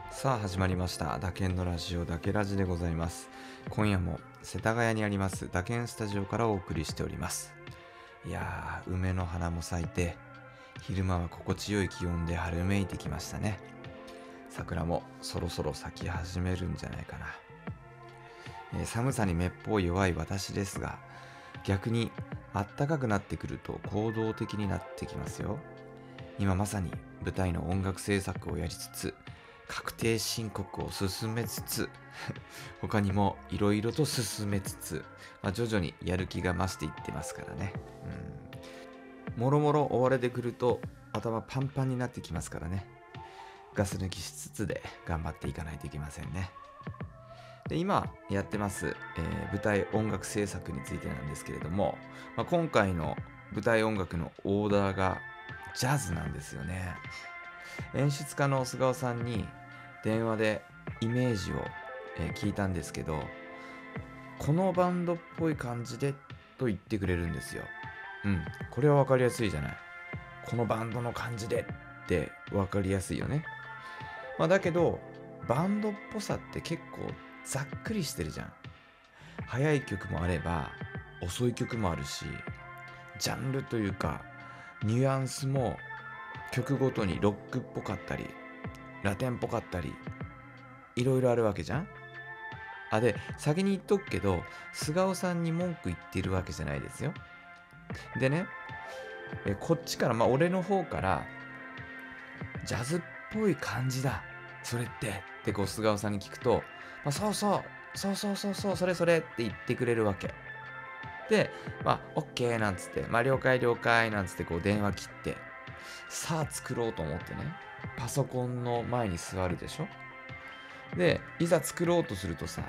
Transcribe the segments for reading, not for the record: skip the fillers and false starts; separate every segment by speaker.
Speaker 1: さあ始まりました打鍵のラジオダケラジでございます。今夜も世田谷にあります打鍵スタジオからお送りしております。いやー、梅の花も咲いて昼間は心地よい気温で春めいてきましたね。桜もそろそろ咲き始めるんじゃないかな。寒さにめっぽう弱い私ですが、逆にあったかくなってくると行動的になってきますよ。今まさに舞台の音楽制作をやりつつ、確定申告を進めつつ他にもいろいろと進めつつ、徐々にやる気が増していってますからね。もろもろ追われてくると頭パンパンになってきますからね。ガス抜きしつつで頑張っていかないといけませんね。で、今やってます、舞台音楽制作についてなんですけれども、今回の舞台音楽のオーダーがジャズなんですよね。演出家の菅尾さんに電話でイメージを、聞いたんですけど、このバンドっぽい感じでと言ってくれるんですよ。これは分かりやすいじゃない。このバンドの感じでって分かりやすいよね。だけどバンドっぽさって結構ざっくりしてるじゃん。速い曲もあれば遅い曲もあるし、ジャンルというかニュアンスも曲ごとにロックっぽかったりラテンっぽかったりいろいろあるわけじゃん。で先に言っとくけど、菅尾さんに文句言ってるわけじゃないですよ。でね、こっちから俺の方からジャズっぽい感じだそれってこう菅尾さんに聞くと、そうそうそうそうそうそうそれそれって言ってくれるわけで、オッケーなんつって、了解了解なんつってこう電話切って、さあ作ろうと思ってね、パソコンの前に座るでしょ。でいざ作ろうとするとさ、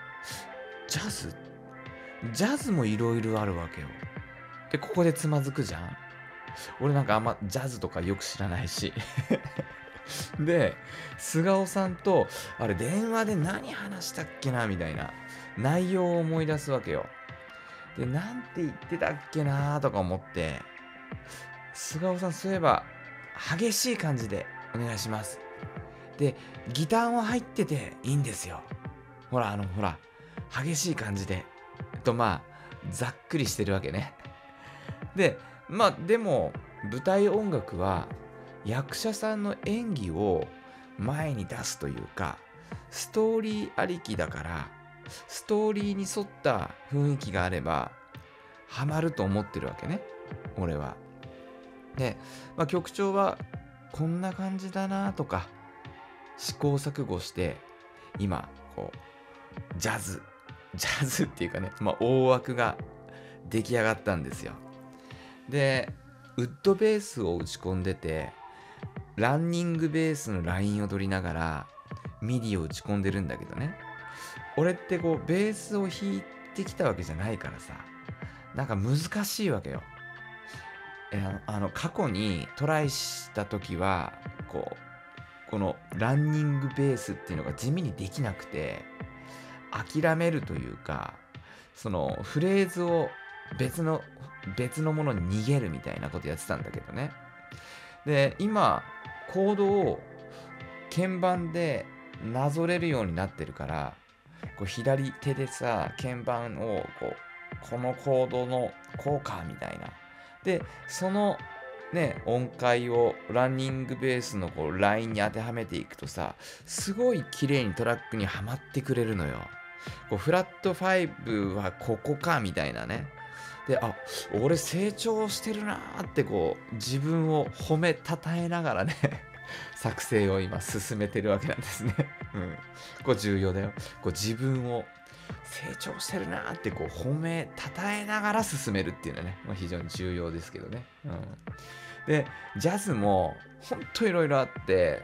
Speaker 1: ジャズもいろいろあるわけよ。でここでつまずくじゃん。俺なんかあんまジャズとかよく知らないしで菅尾さんとあれ電話で何話したっけなみたいな内容を思い出すわけよ。でなんて言ってたっけなとか思って、菅尾さんそういえば激しい感じでお願いします。でギターも入ってていいんですよ。ほら激しい感じでざっくりしてるわけね。ででも舞台音楽は役者さんの演技を前に出すというか、ストーリーありきだから、ストーリーに沿った雰囲気があればハマると思ってるわけね、俺は。で、曲調はこんな感じだなとか試行錯誤して今こうジャズっていうかね、大枠が出来上がったんですよ。でウッドベースを打ち込んでて、ランニングベースのラインを取りながらミディを打ち込んでるんだけどね、俺ってこうベースを弾いてきたわけじゃないからさ、なんか難しいわけよ。過去にトライした時はこのランニングベースっていうのが地味にできなくて、諦めるというか、そのフレーズを別のものに逃げるみたいなことやってたんだけどね。で今コードを鍵盤でなぞれるようになってるから、こう左手でさ鍵盤をこのコードのこうかみたいな、でそのね音階をランニングベースのこうラインに当てはめていくとさ、すごい綺麗にトラックにはまってくれるのよ。こうフラット5はここかみたいなね。で俺成長してるなーってこう自分を褒めたたえながらね作成を今進めてるわけなんですね。これ重要だよ。こう自分を成長してるなーってこう褒めたたえながら進めるっていうのはね、非常に重要ですけどね。でジャズもほんといろいろあって、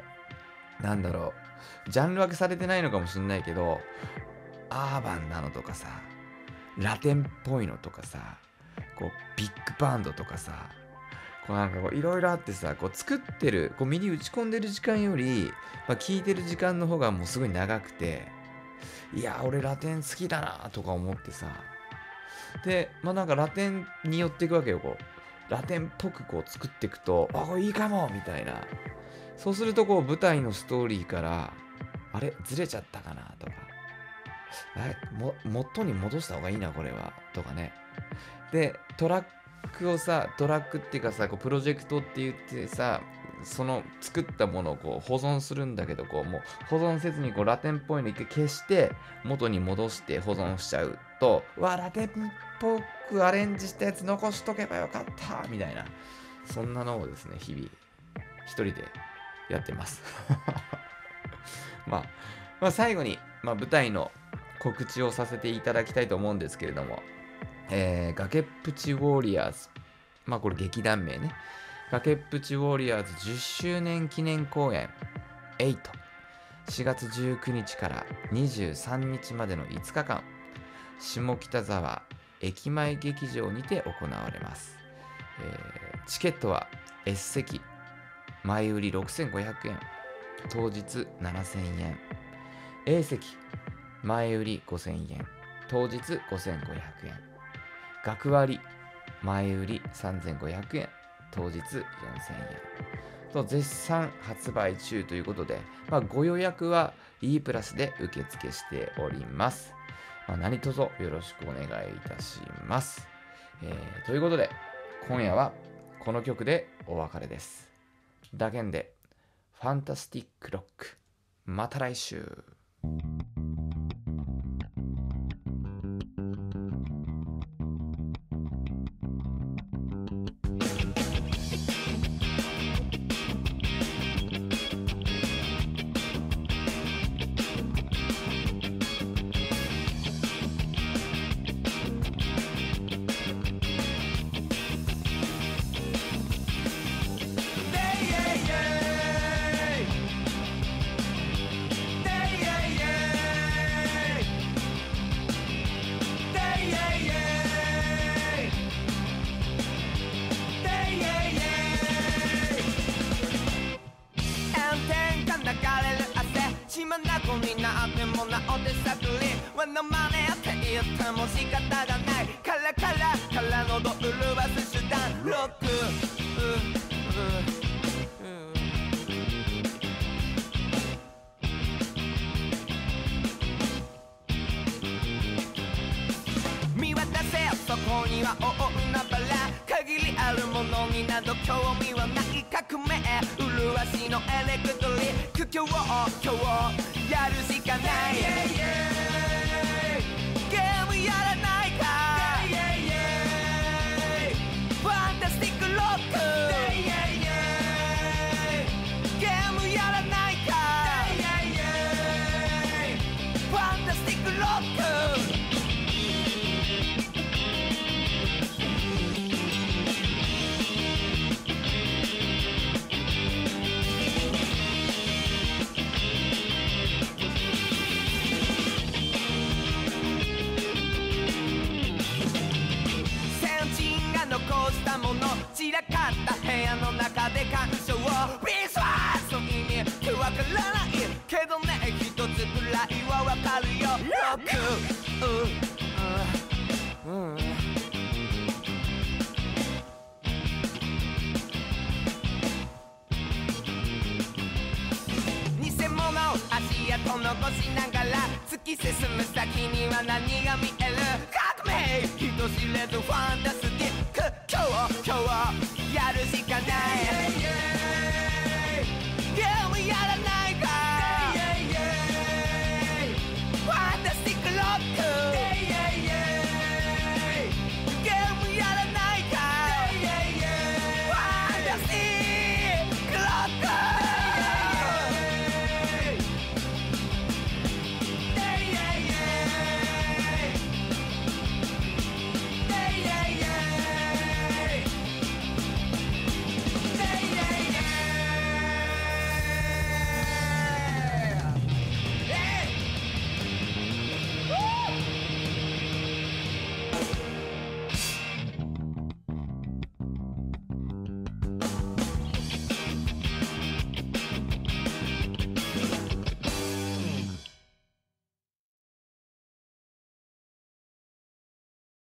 Speaker 1: ジャンル分けされてないのかもしれないけど、アーバンなのとかさ、ラテンっぽいのとかさ、こうビッグバンドとかさ、いろいろあってさ、作ってるミディ打ち込んでる時間より、聴いてる時間の方がもうすごい長くて、いや俺ラテン好きだなとか思ってさ、でラテンに寄っていくわけよ。ラテンっぽく作っていくと、これいいかもみたいな。そうすると舞台のストーリーからあれずれちゃったかなとか、元に戻した方がいいなこれはとかね。でトラックをさ、トラックっていうかさ、こうプロジェクトって言ってさ、その作ったものをこう保存するんだけど、こうもう保存せずにこうラテンっぽいの一回消して元に戻して保存しちゃうと、ラテンっぽくアレンジしたやつ残しとけばよかったみたいな、そんなのをですね日々一人でやってますまあ最後に、舞台の告知をさせていただきたいと思うんですけれども、崖っぷちウォリアーズ、これ劇団名ね、崖っぷちウォリアーズ10周年記念公演8、4月19日から23日までの5日間、下北沢駅前劇場にて行われます。チケットは S 席前売り6500円、当日7000円、A 席前売り5000円、当日5500円、学割前売り3500円、当日4000円と絶賛発売中ということで、ご予約は E プラスで受付しております。何卒よろしくお願いいたします。ということで今夜はこの曲でお別れです。ダケンでファンタスティックロック。また来週。
Speaker 2: になってもなお手探りわのまねって言っても仕方がないからのど潤す手段ロック見渡せそこには大海原限りあるものになど興味はない革命麗しのエレクトリック今日やるしかないゲームやらないかファンタスティックロックゲームやらないかファンタスティックロック散らかった部屋の中で鑑賞をビスワースの意味ってわからないけどね一つくらいはわかるよロック偽物足跡残しながら突き進む先には何が見える革命人知れずファンタスティック今日やるしかない